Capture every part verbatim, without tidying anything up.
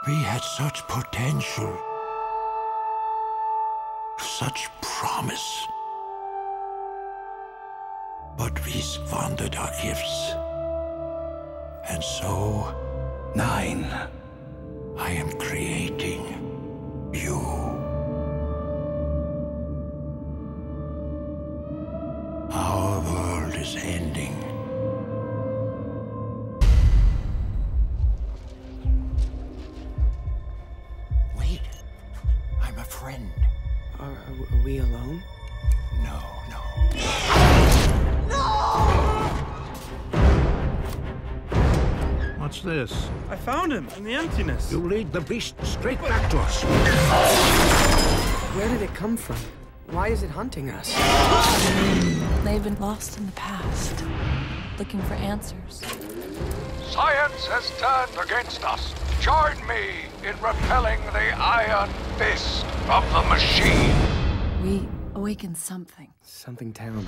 We had such potential, such promise. But we squandered our gifts. And so, Nine, I am creating you. Our world is ending. Wait, I'm a friend. Are, are we alone? No, no. What's this? I found him in the emptiness. You lead the beast straight back to us. Where did it come from? Why is it hunting us? They've been lost in the past, looking for answers. Science has turned against us. Join me in repelling the iron fist of the machine. We awakened something. Something terrible.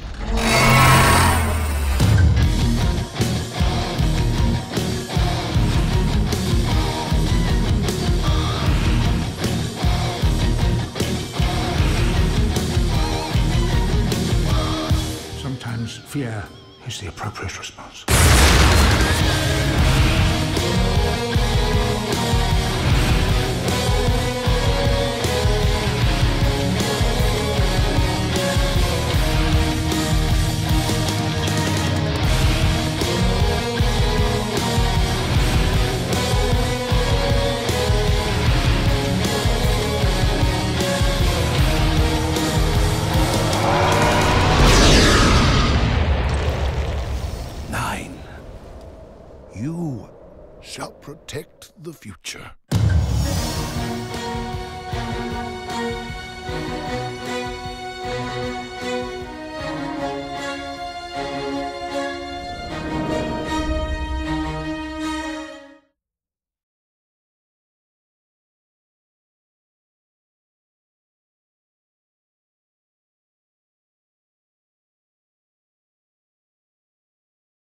Sometimes fear is the appropriate response. Nine, you shall protect the future.